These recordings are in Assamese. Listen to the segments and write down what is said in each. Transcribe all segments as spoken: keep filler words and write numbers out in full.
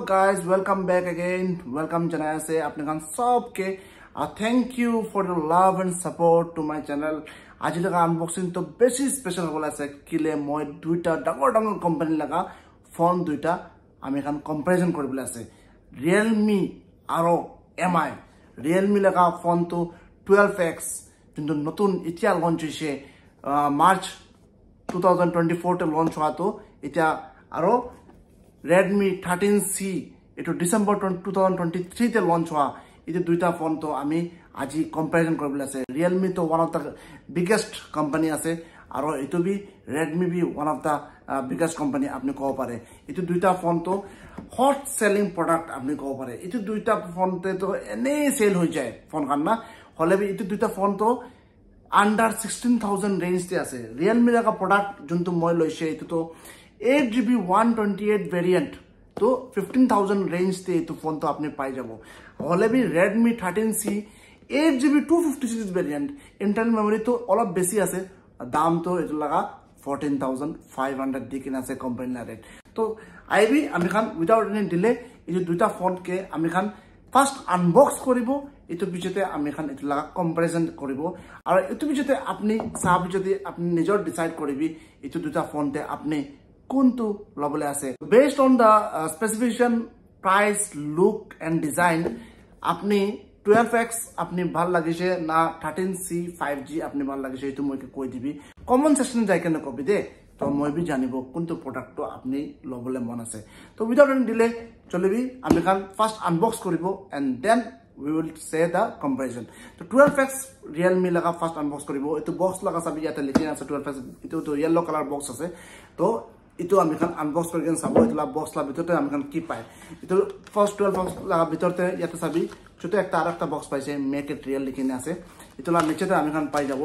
up guys, welcome back again. Welcome channel से अपने खान सब के thank you for the love and support to my channel. आज लगा अनबॉक्सिंग तो बेसी स्पेशल होला से किले মই দুইটা ডাঙৰ ডাঙৰ কোম্পানী लगा फोन দুইটা আমি খান কম্পাৰিজন কৰিবলৈ আছে Realme আৰু M I Realme लगा फोन तो twelve X কিন্তু নতুন এতিয়া লঞ্চ হৈছে মাৰ্চ twenty twenty-four তে লঞ্চ হোৱাটো এতিয়া আৰু Redmi thirteen C এটো ডিসেম্বৰ twenty twenty-three তে লঞ্চ হোৱা এই দুইটা ফোন তো আমি আজি কম্পাৰিজন কৰিবলৈ আছে Realme তো one of the biggest company আছে আৰু এটো বি Redmi বি one of the uh, biggest company আপনি কব পাৰে এটো দুইটা ফোন তো hot selling product আপনি কব পাৰে এটো দুইটা ফোন তে তো এনে সেল হৈ যায় ফোন খান না হলে বি এটো দুইটা ফোন তো under sixteen thousand রেঞ্জ তে আছে Realme ৰ প্ৰডাক্ট যোনটো মই লৈছে এটো তো eight G B one twenty-eight variant तो fifteen thousand रेंज ते तो फोन तो आपने पाई जाबो होले भी Redmi thirteen C eight G B two fifty-six variant internal memory तो অলপ বেশি আছে দাম তো এটো লাগা fourteen thousand five hundred দিকিনা আছে কোম্পানি রেট তো আইবি আমি খান উইদাউট এনি ডিলে এই দুইটা ফোন কে আমি খান ফার্স্ট আনবক্স করিব এটো পিছতে আমি খান এটো লাগা কম্পারিজন করিব আর এটো পিছতে আপনি সাব যদি আপনি নিজর ডিসাইড করিবি এটো দুইটা ফোন তে আপনি কোনটো লবলে আছে based on the uh, specification price look and design আপনি twelve X আপনি ভাল লাগিছে না thirteen C five G আপনি ভাল লাগিছে এটো মই কই দিবি কমেন্ট সেকশনে যাই কেনে কবি দে তো মই বি জানিব কোনটো প্রোডাক্ট আপনি লবলে মন আছে তো উইদাউট এনি ডিলে চলিবি আমি কাল ফার্স্ট আনবক্স করিব and then we will say the comparison তো twelve X Realme লাগা ফার্স্ট আনবক্স করিব এটো বক্স লাগা সাবি ইয়াতে লিখি আছে twelve X এটো তো ইয়েলো কালার বক্স আছে তো इतो আমি খান আনবক্স কৰি কেন চাবো ইতলা বক্স লা ভিতৰতে আমি খান কি পায় ইতো ফার্স্ট twelve বক্স লা ভিতৰতে ইয়াতে চাবি ছোট একটা আরেকটা বক্স পাইছে মেক ইট রিয়েল লিখিনে আছে ইতলা নিচেতে আমি খান পাই যাব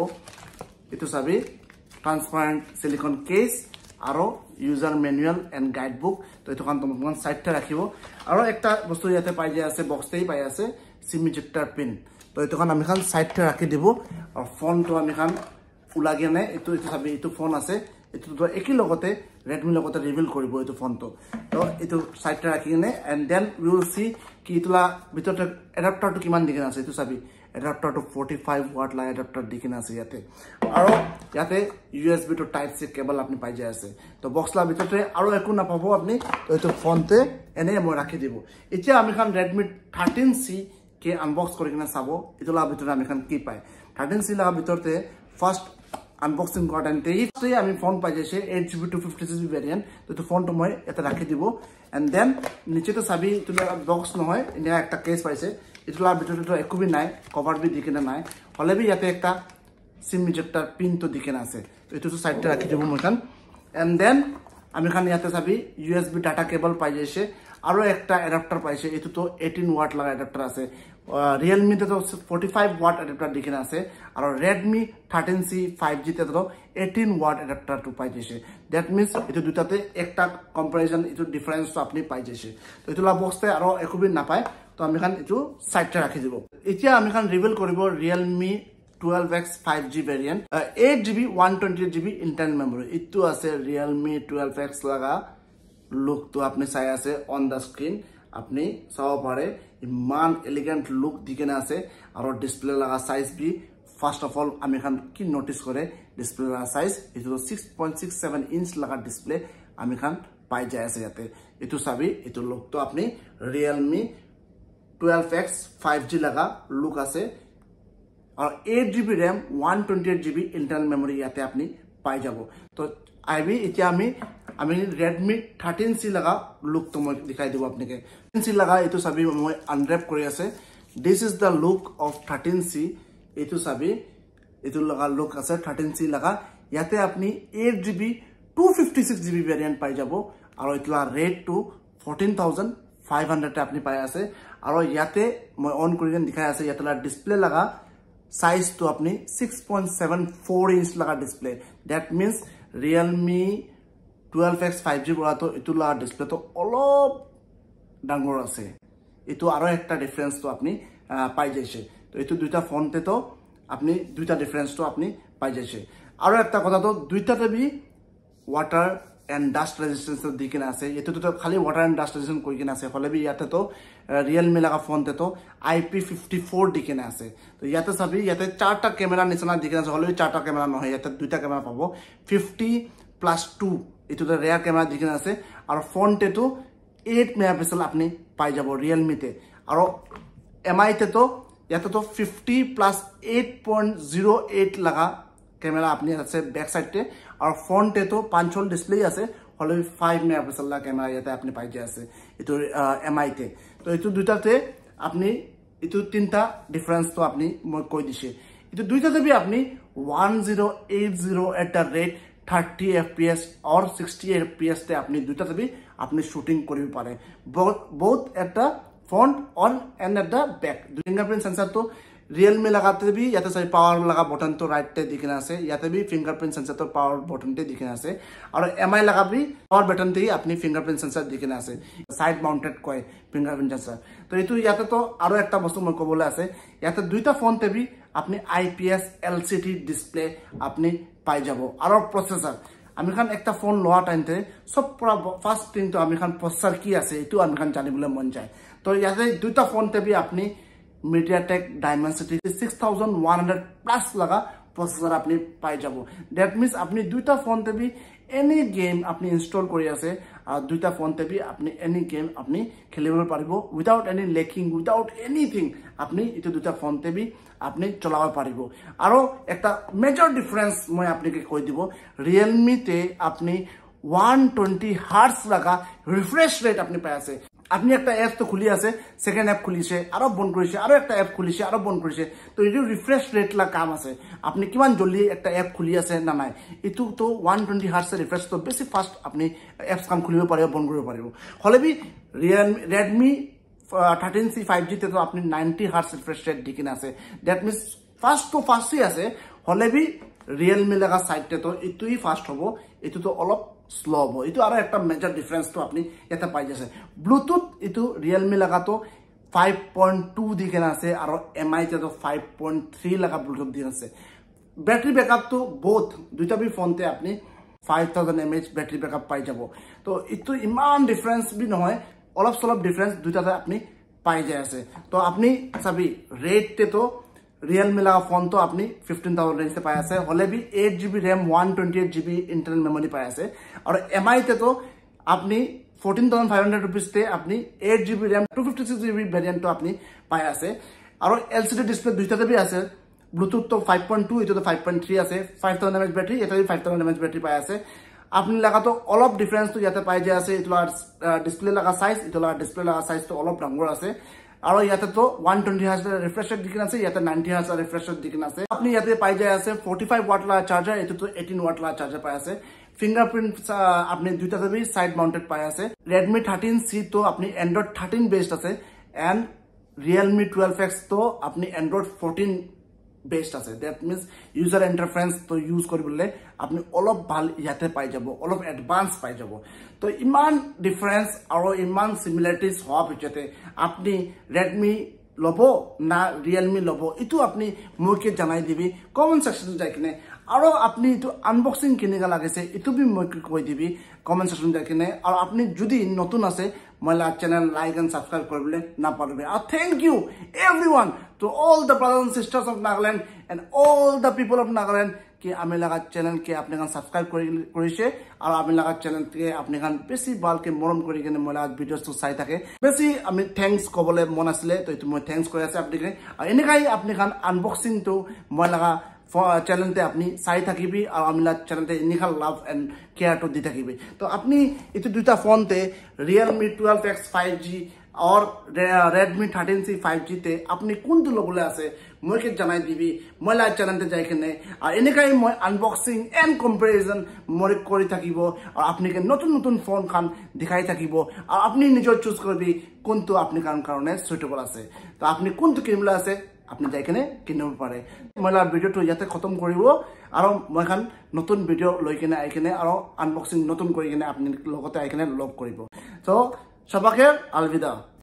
ইতো চাবি ট্রান্সপারেন্ট সিলিকন কেস আৰু user manual and guide book তো ইতো খান তোমন সাইডতে ৰাখিব আৰু একটা বস্তু ইয়াতে পাই যায় আছে বক্সতেই পাই আছে সিম ইজেক্টৰ পিন তো ইতো খান আমি খান সাইডতে ৰাখি দিব আৰু ফোন তো আমি খান উলাগেনে ইতো ইতো চাবি ইতো ফোন আছে এটো তো একই লগতে Redmi লগতে রিভিল কৰিব এটো ফোন তো তো এটো সাইডতে ৰাখিনে and then we will see কি ইতলা ভিতৰতে এডাপ্টাৰ তো কিমান দিকিনা আছে এটো চাবি এডাপ্টাৰ তো forty-five ওয়াট লা এডাপ্টাৰ দিকিনা আছে ইয়াতে আৰু ইয়াতে U S B to type C cable আপনি পাই যায় আছে তো বক্স লা ভিতৰতে আৰু একো না পাবো আপনি তো এটো ফোনতে এনে মই ৰাখি দিব এতিয়া আমি খান Redmi thirteen C কে আনবক্স কৰি কিনা চাবো ইতলা ভিতৰতে আমি খান কি পায় thirteen C লা ভিতৰতে ফার্স্ট আনবক্সিং করেন্টে এই আমি ফোন পাই যাইছে eight G B two fifty-six variant তো তো ফোন তো মই এটা রাখি দিব এন্ড দেন নিচে তো সাবি তুমি বক্স নহয় ইনে একটা কেস পাইছে ইতলা ভিতরে তো একুবি নাই কভার বি দিকেনা নাই হলে বি ইয়াতে একটা সিম ইজেক্টর পিন তো দিকেনা আছে তো এটো তো সাইডতে রাখি দিব মই খান এন্ড দেন আমি খান ইয়াতে সাবি U S B data cable পাই যাইছে আৰু একটা অ্যাডাপ্টার পাইছে এটো তো eighteen ওয়াট লাগা অ্যাডাপ্টার আছে Realme তে তো forty-five ওয়াট অ্যাডাপ্টার দিকেনা আছে আর Redmi thirteen C five G তে তো eighteen ওয়াট অ্যাডাপ্টার তো পাই যাইছে দ্যাট মিন্স এটো দুটাতে একটা কম্পারিজন এটো ডিফারেন্স তো আপনি পাই যাইছে তো এটোলা বক্সতে আর একুবি না পায় তো আমি খান এটো সাইডতে রাখি দিব এতিয়া আমি খান রিভিল করিব Realme twelve X five G variant uh, eight G B one twenty-eight G B internal memory ইটো আছে Realme twelve X লাগা লুক তো আপনি চাই আছে অন দা স্ক্রিন আপনি চাও পারে ইমান এলিগেন্ট লুক দিকেনা আছে আৰু ডিসপ্লে লাগা সাইজ বি ফার্স্ট অফ অল আমি খান কি নোটিস করে ডিসপ্লে লাগা সাইজ এটো six point six seven inch লাগা ডিসপ্লে আমি খান পাই যায় আছে ইয়াতে এটো চাবি এটো লুক তো আপনি Realme twelve X five G লাগা লুক আছে আর eight G B RAM one twenty-eight G B internal memory ইয়াতে আপনি পাই যাব তো আইবি এতিয়া আমি আমি Redmi thirteen C লাগা লুক তো মই দেখাই দিব আপনাকে thirteen C লাগা এটো চাবি মই আনর‍্যাপ কৰি আছে this is the look of thirteen C এটো চাবি এটো লাগা লুক আছে thirteen C লাগা ইয়াতে আপনি eight G B two fifty-six G B variant পাই যাব আৰু ইতলা rate to fourteen thousand five hundred তে আপনি পাই আছে আৰু ইয়াতে মই অন কৰি কেন দেখাই আছে ইয়াতে ডিসপ্লে লাগা সাইজ তো আপনি six point seven four inch লাগা display that means Realme twelve X five G বড়া তো ইতুলা ডিসপ্লে তো অলপ ডাঙৰ আছে এটো আৰু একটা ডিফারেন্স তো আপনি পাই যাইছে তো এটো দুইটা ফোনতে তো আপনি দুইটা ডিফারেন্স তো আপনি পাই যাইছে আৰু একটা কথা তো দুইটাতে বি ওয়াটার এণ্ড ডাষ্ট ৰেজিষ্টেঞ্চ দি কিনে আছে এইটোতো খালি ৱাটাৰ এণ্ড ডাষ্ট ৰেজিষ্টেঞ্চ কৰি কিনে আছে হ'লে বি ইয়াতেতো ৰিয়েলমি লগা ফোনতেতো আই পি ফিফটি ফ'ৰ দি কিনে আছে তো ইয়াতে চাবি ইয়াতে চাৰিটা কেমেৰা নিচিনা দি কিনে আছে হ'লে চাৰিটা কেমেৰা নহয় ইয়াতে দুইটা কেমেৰা পাব ফিফটি প্লাছ টু এইটোতে ৰেয়াৰ কেমেৰা দি কিনে আছে আৰু ফ্ৰণ্টেতো এইট মেগাপিক্সেল আপুনি পাই যাব ৰিয়েলমিতে আৰু এম আইতেতো ইয়াতেতো fifty plus eight point zero' eight লগা কেমেৰা আপনি আছে ব্যাক সাইডে আর ফ্রন্টে তো পাঁচল ডিসপ্লে আছে হলে ফাইভ মেগাপিক্সেল লা ক্যামেরা ইয়াতে আপনি পাই যে আছে এটো এমআই তে তো এটো দুইটাতে আপনি এটো তিনটা ডিফারেন্স তো আপনি মই কই দিছে এটো দুইটাতে বি আপনি one thousand eighty at the rate thirty FPS আর sixty এফপিএস তে আপনি দুইটাতে বি আপনি শুটিং করিব পারে বহুত একটা front on and at the back fingerprint sensor তো Realme लगाते भी या तो सही पावर लगा बटन तो राइट ते दिखना से या तो भी फिंगरप्रिंट सेंसर तो पावर बटन ते दिखना से और एमआई लगा भी पावर बटन ते ही अपनी फिंगरप्रिंट सेंसर दिखना से साइड माउंटेड कोई फिंगरप्रिंट सेंसर तो ये तो या तो आरो एक ता वस्तु मको बोला से या तो दुईटा फोन ते भी अपनी आईपीएस एलसीडी डिस्प्ले अपनी पाई जाबो और प्रोसेसर আমি খান একটা ফোন লোৱা টাইমতে সব পুরা ফার্স্ট থিং তো আমি খান প্রসেসর কি আছে এটো আমি খান জানিবলৈ মন যায় তো ইয়াতে দুইটা ফোন তে भी আপনি MediaTek Dimensity six thousand one hundred plus लगा प्रोसेसर अपनी पाई जाबो दैट मींस अपनी दुईटा फोन ते भी एनी गेम अपनी इंस्टॉल करि आसे और दुईटा फोन ते भी अपनी एनी गेम अपनी खेलिबो पारिबो without any lagging without anything अपनी इतो दुईटा फोन ते भी अपनी चलाबो पारिबो आरो एकटा मेजर डिफरेंस মই আপনাকে কই দিব Realme তে আপনি one twenty হার্টজ লাগা রিফ্রেশ রেট আপনি পাই আছে আপনি একটা অ্যাপ তো খুলি আছে সেকেন্ড অ্যাপ খুলিছে আরো বন্ধ করেছে আরো একটা অ্যাপ খুলিছে আরো বন্ধ করেছে তো এই রিফ্রেশ রেট লা কাম আছে আপনি কিমান জলদি একটা অ্যাপ খুলি আছে না নাই ইটো তো one twenty হার্টজ রিফ্রেশ তো বেশি ফাস্ট আপনি অ্যাপস কাম খুলিব পারিব বন্ধ কৰিব পাৰিব হলে বি Realme Redmi thirteen C five G তে তো আপনি ninety হার্টজ রিফ্রেশ রেট দিকিনা আছে দ্যাট মিন্স ফাস্ট তো ফাস্টই আছে হলে বি Realme লাগা সাইডতে তো ইটোই ফাস্ট হবো ইটো তো অলপ স্লো হবো ইটো আর একটা মেজর ডিফারেন্স তো আপনি এটা পাই যাচ্ছে ব্লুটুথ ইটো Realme লাগা তো five point two দিকে আছে আর এমআই তে তো five point three লাগা ব্লুটুথ দিয়ে আছে ব্যাটারি ব্যাকআপ তো বোথ দুইটা বি ফোনতে আপনি five thousand mAh battery backup পাই যাব তো ইটো ইমান ডিফারেন্স বি নহয় অলপ সলপ ডিফারেন্স দুইটাতে আপনি পাই যায় আছে তো আপনি চাবি রেট তে তো Realme लगा फोन तो अपनी fifteen thousand रेंज से पाया से होले भी eight G B RAM one twenty-eight G B internal memory पाया से और एमआई ते तो अपनी fourteen thousand five hundred rupees ते अपनी eight G B RAM two fifty-six G B variant तो अपनी पाया से और एलसीडी डिस्प्ले दुईटा ते भी আছে ब्लूटूथ तो five point two इतो तो five point three আছে five thousand mAh बैटरी এটা भी five thousand mAh बैटरी पाया से আপনি লাগা তো অলপ ডিফারেন্স তো ইয়াতে পাই যায় আছে ইতলা ডিসপ্লে লাগা সাইজ ইতলা ডিসপ্লে লাগা সাইজ তো অলপ ডাঙৰ আছে আর ইয়াতে তো one twenty hertz refresh rate দিকিনা আছে ইয়াতে ninety হার্টজ রিফ্রেশ রেট দিকিনা আছে আপনি ইয়াতে পাই যায় আছে forty-five ওয়াট লা চার্জার এটো তো eighteen ওয়াট লা চার্জার পাই আছে ফিঙ্গারপ্রিন্ট আপনি দুইটাতে বি সাইড মাউন্টেড পাই আছে Redmi thirteen C তো আপনি Android thirteen বেসড আছে এন্ড Realme twelve X তো আপনি Android fourteen বেসড আছে দ্যাট মিন্স ইউজার ইন্টারফেরেন্স তো ইউজ কৰিবলে আপনি অলপ ভাল ইয়াতে পাই যাব অলপ এডভান্স পাই যাব তো ইমান ডিফারেন্স আর ইমান সিমিলারিটিজ হওয়া পিছতে আপনি Redmi লবো না Realme লবো ইটো আপনি মোকে জানাই দিবি কমেন্ট সেকশনে যাই কিনে আর আপনি ইটো আনবক্সিং কিনেগা লাগিছে ইটো বি মোকে কই দিবি কমেন্ট সেকশনে যাই কিনে আর আপনি যদি নতুন আছে মইলা চ্যানেল লাইক এন্ড সাবস্ক্রাইব করলে না পারবে আর thank you everyone to all the brothers and sisters of Nagaland and all the people of Nagaland कि আমি লাগা চ্যানেল কে আপনি গান সাবস্ক্রাইব করিছে আর আমি লাগা চ্যানেল কে আপনি গান বেশি ভালকে মৰম কৰি কিনে মই লাগা ভিডিওস তো চাই থাকে বেশি আমি থ্যাঙ্কস কবলে মন আসলে তো itu মই থ্যাঙ্কস কৰি আছে আপনি আর এনেকাই আপনি গান আনবক্সিং তো মই লাগা চ্যানেল তে আপনি চাই থাকিবি আর আমি লাগা চ্যানেল তে এনেকা লাভ এন্ড কেয়ার তো দি থাকিবি তো আপনি itu দুইটা ফোন তে Realme twelve X five G और Redmi thirteen C five G ते अपनी कोनটো লবলে আছে মইকে জানাই দিবি মইলা চ্যানেলতে যাই কিনে আর এনেকাই মই আনবক্সিং এন্ড কম্পারিজন মই কৰি থাকিব আর আপনিকে নতুন নতুন ফোন খান দেখাই থাকিব আর আপনি নিজৰ চুজ করবি কোনটো আপনি কারণ কারণে সুইটেবল আছে তো আপনি কোনটো কিনবলে আছে আপনি যাই কিনে কিনিব পারে মইলা ভিডিওটো ইয়াতে খতম কৰিব আর মই খান নতুন ভিডিও লৈ কিনে আই কিনে আর আনবক্সিং নতুন কৰি কিনে আপনি লগতে আই কিনে লগ কৰিব তো সবাকে আলবিদা।